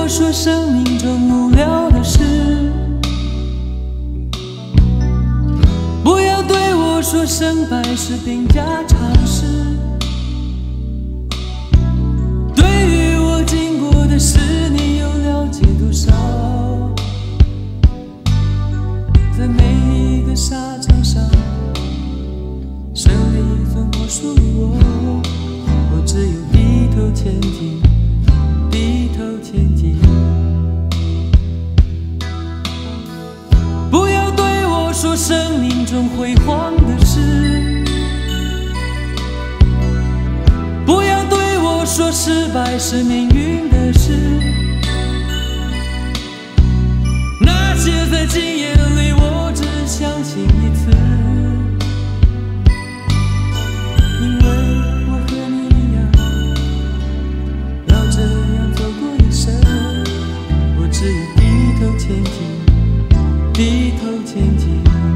说生命中无聊的事，不要对我说胜败是兵家常事。对于我经过的事，你又了解多少？在每一个沙场上，胜利分不属于我，我只有低头前进，低头前进。不要对我说生命中辉煌的事，不要对我说失败是命运的事。那些在经验里我只相信一次，因为我和你一样，要这样走过一生。我只有低头前进，低头前进。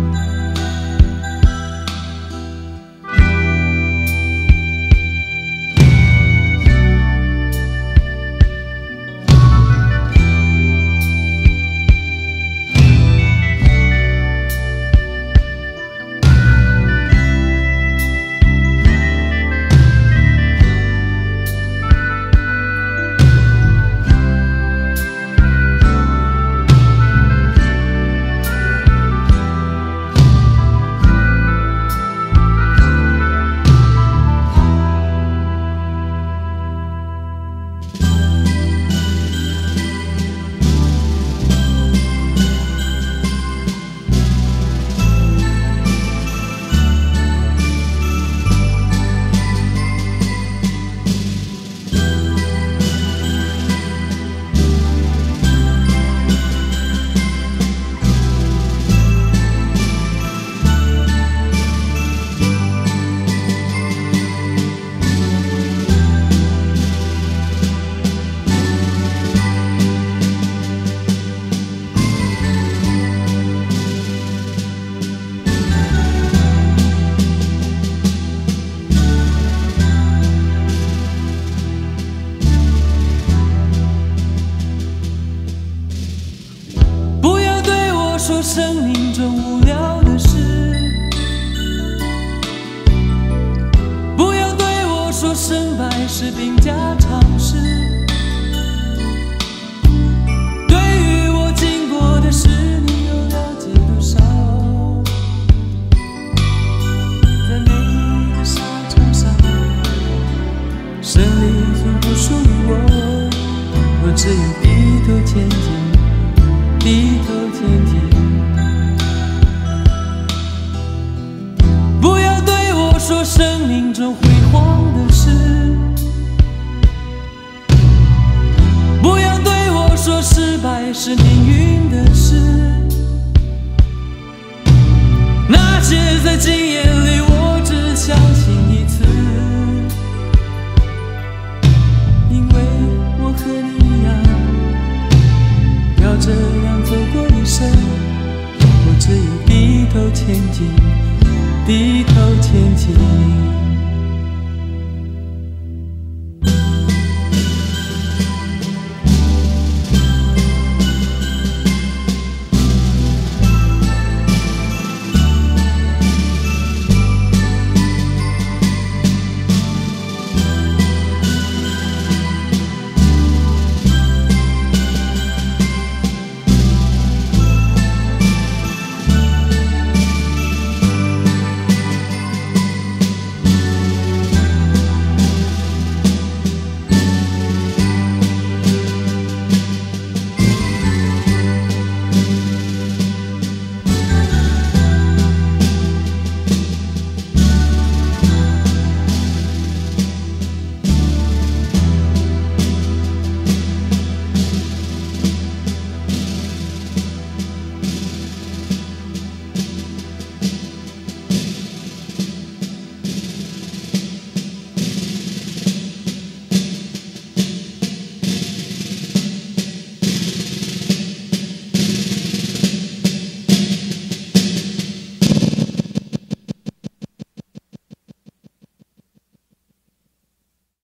说生命中无聊的事，不要对我说胜败是兵家常事。对于我经过的事，你又了解多少？在每一个沙场上，胜利从不属于我，我只有低头前进，低头前进。说生命中辉煌的事，不要对我说失败是命